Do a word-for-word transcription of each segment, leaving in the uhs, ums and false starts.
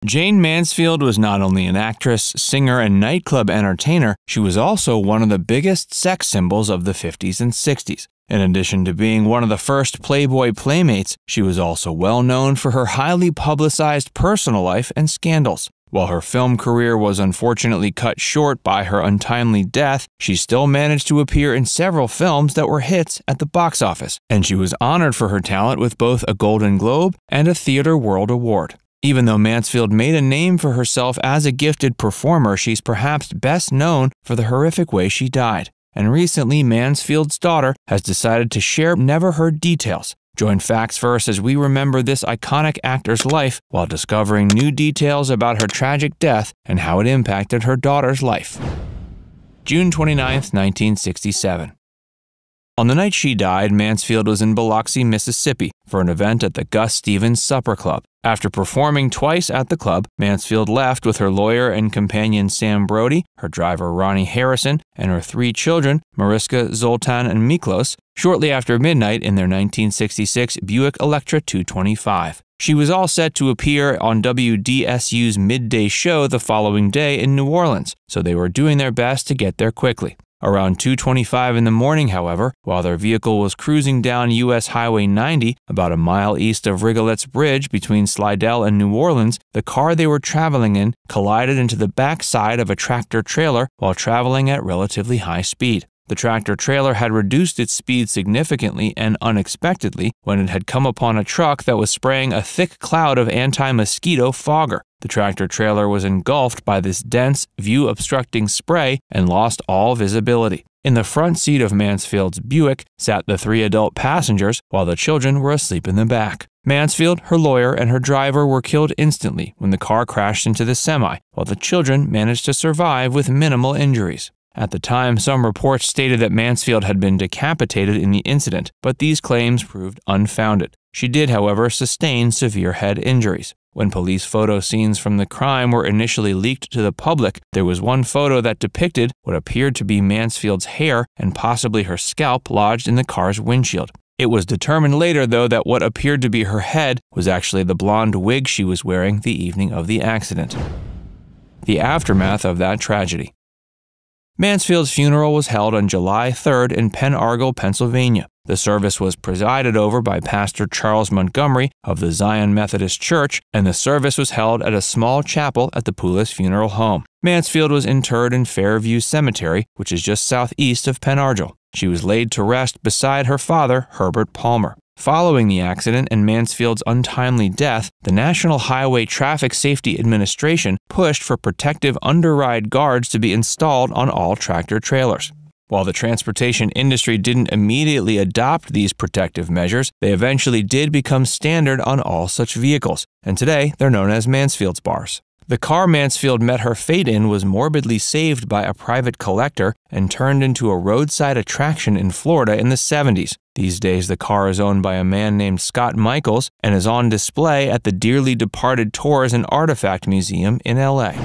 Jayne Mansfield was not only an actress, singer, and nightclub entertainer, she was also one of the biggest sex symbols of the fifties and sixties. In addition to being one of the first Playboy playmates, she was also well known for her highly publicized personal life and scandals. While her film career was unfortunately cut short by her untimely death, she still managed to appear in several films that were hits at the box office, and she was honored for her talent with both a Golden Globe and a Theatre World Award. Even though Mansfield made a name for herself as a gifted performer, she's perhaps best known for the horrific way she died. And recently, Mansfield's daughter has decided to share never-heard details. Join Facts First as we remember this iconic actor's life while discovering new details about her tragic death and how it impacted her daughter's life. June twenty-ninth, nineteen sixty-seven. On the night she died, Mansfield was in Biloxi, Mississippi for an event at the Gus Stevens Supper Club. After performing twice at the club, Mansfield left with her lawyer and companion Sam Brody, her driver Ronnie Harrison, and her three children, Mariska, Zoltan, and Miklos, shortly after midnight in their nineteen sixty-six Buick Electra two twenty-five. She was all set to appear on W D S U's midday show the following day in New Orleans, so they were doing their best to get there quickly. Around two twenty-five in the morning, however, while their vehicle was cruising down U S Highway ninety, about a mile east of Rigolette's Bridge between Slidell and New Orleans, the car they were traveling in collided into the backside of a tractor-trailer while traveling at relatively high speed. The tractor-trailer had reduced its speed significantly and unexpectedly when it had come upon a truck that was spraying a thick cloud of anti-mosquito fogger. The tractor-trailer was engulfed by this dense, view-obstructing spray and lost all visibility. In the front seat of Mansfield's Buick sat the three adult passengers, while the children were asleep in the back. Mansfield, her lawyer, and her driver were killed instantly when the car crashed into the semi, while the children managed to survive with minimal injuries. At the time, some reports stated that Mansfield had been decapitated in the incident, but these claims proved unfounded. She did, however, sustain severe head injuries. When police photo scenes from the crime were initially leaked to the public, there was one photo that depicted what appeared to be Mansfield's hair and possibly her scalp lodged in the car's windshield. It was determined later, though, that what appeared to be her head was actually the blonde wig she was wearing the evening of the accident. The aftermath of that tragedy. Mansfield's funeral was held on July third in Pen Argyl, Pennsylvania. The service was presided over by Pastor Charles Montgomery of the Zion Methodist Church, and the service was held at a small chapel at the Poulos Funeral Home. Mansfield was interred in Fairview Cemetery, which is just southeast of Pen Argyl. She was laid to rest beside her father, Herbert Palmer. Following the accident and Mansfield's untimely death, the National Highway Traffic Safety Administration pushed for protective underride guards to be installed on all tractor-trailers. While the transportation industry didn't immediately adopt these protective measures, they eventually did become standard on all such vehicles, and today they're known as Mansfield's bars. The car Mansfield met her fate in was morbidly saved by a private collector and turned into a roadside attraction in Florida in the seventies. These days, the car is owned by a man named Scott Michaels and is on display at the dearly departed Tours and Artifact Museum in L A.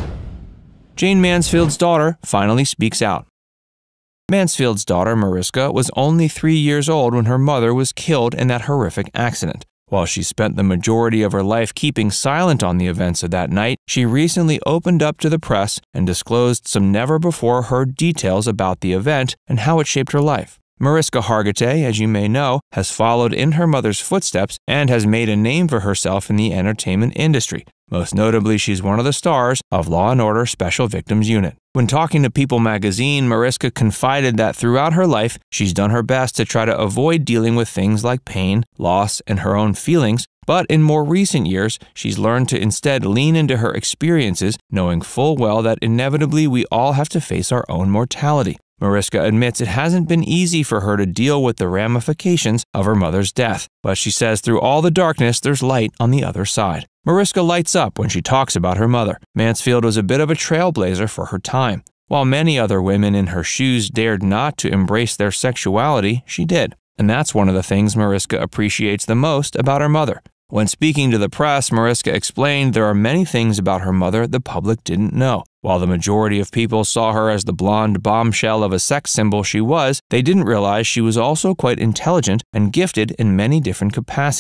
Jayne Mansfield's daughter finally speaks out. Mansfield's daughter, Mariska, was only three years old when her mother was killed in that horrific accident. While she spent the majority of her life keeping silent on the events of that night, she recently opened up to the press and disclosed some never-before-heard details about the event and how it shaped her life. Mariska Hargitay, as you may know, has followed in her mother's footsteps and has made a name for herself in the entertainment industry. Most notably, she's one of the stars of Law and Order Special Victims Unit. When talking to People magazine, Mariska confided that throughout her life, she's done her best to try to avoid dealing with things like pain, loss, and her own feelings, but in more recent years, she's learned to instead lean into her experiences, knowing full well that inevitably we all have to face our own mortality. Mariska admits it hasn't been easy for her to deal with the ramifications of her mother's death, but she says through all the darkness, there's light on the other side. Mariska lights up when she talks about her mother. Mansfield was a bit of a trailblazer for her time. While many other women in her shoes dared not to embrace their sexuality, she did. And that's one of the things Mariska appreciates the most about her mother. When speaking to the press, Mariska explained there are many things about her mother the public didn't know. While the majority of people saw her as the blonde bombshell of a sex symbol she was, they didn't realize she was also quite intelligent and gifted in many different capacities.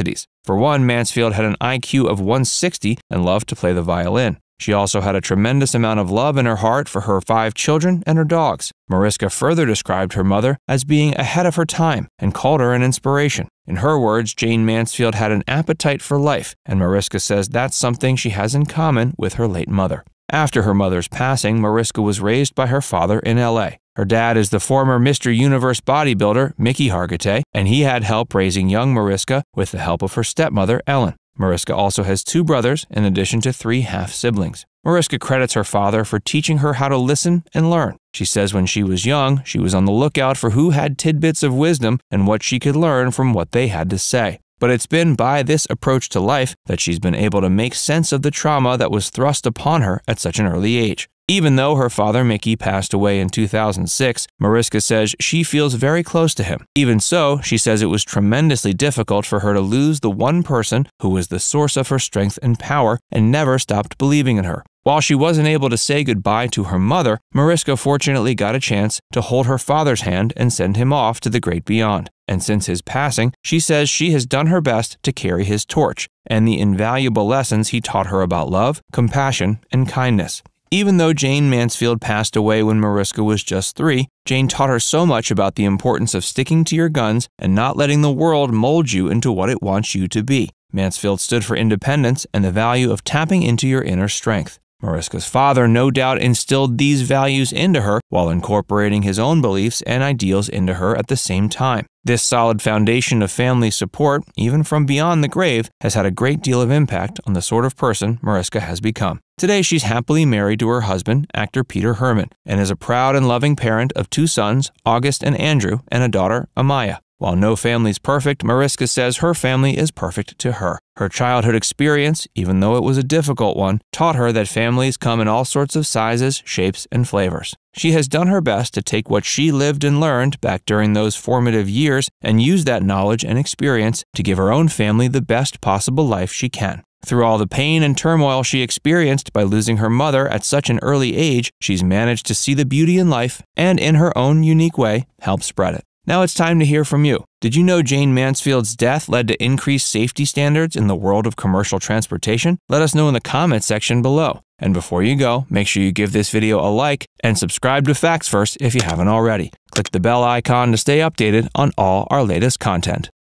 For one, Mansfield had an I Q of one sixty and loved to play the violin. She also had a tremendous amount of love in her heart for her five children and her dogs. Mariska further described her mother as being ahead of her time and called her an inspiration. In her words, Jayne Mansfield had an appetite for life, and Mariska says that's something she has in common with her late mother. After her mother's passing, Mariska was raised by her father in L A. Her dad is the former Mister Universe bodybuilder Mariska Hargitay, and he had help raising young Mariska with the help of her stepmother, Ellen. Mariska also has two brothers in addition to three half-siblings. Mariska credits her father for teaching her how to listen and learn. She says when she was young, she was on the lookout for who had tidbits of wisdom and what she could learn from what they had to say. But it's been by this approach to life that she's been able to make sense of the trauma that was thrust upon her at such an early age. Even though her father, Mickey, passed away in two thousand six, Mariska says she feels very close to him. Even so, she says it was tremendously difficult for her to lose the one person who was the source of her strength and power and never stopped believing in her. While she wasn't able to say goodbye to her mother, Mariska fortunately got a chance to hold her father's hand and send him off to the great beyond. And since his passing, she says she has done her best to carry his torch and the invaluable lessons he taught her about love, compassion, and kindness. Even though Jayne Mansfield passed away when Mariska was just three, Jayne taught her so much about the importance of sticking to your guns and not letting the world mold you into what it wants you to be. Mansfield stood for independence and the value of tapping into your inner strength. Mariska's father no doubt instilled these values into her while incorporating his own beliefs and ideals into her at the same time. This solid foundation of family support, even from beyond the grave, has had a great deal of impact on the sort of person Mariska has become. Today, she's happily married to her husband, actor Peter Herman, and is a proud and loving parent of two sons, August and Andrew, and a daughter, Amaya. While no family's perfect, Mariska says her family is perfect to her. Her childhood experience, even though it was a difficult one, taught her that families come in all sorts of sizes, shapes, and flavors. She has done her best to take what she lived and learned back during those formative years and use that knowledge and experience to give her own family the best possible life she can. Through all the pain and turmoil she experienced by losing her mother at such an early age, she's managed to see the beauty in life and, in her own unique way, help spread it. Now it's time to hear from you. Did you know Jayne Mansfield's death led to increased safety standards in the world of commercial transportation? Let us know in the comments section below. And before you go, make sure you give this video a like and subscribe to Facts First if you haven't already. Click the bell icon to stay updated on all our latest content.